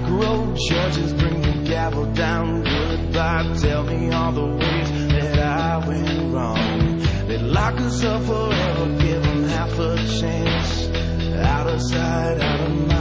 road judges bring the gavel down. Goodbye, tell me all the ways that I went wrong. They lock us up forever, give them half a chance. Out of sight, out of mind.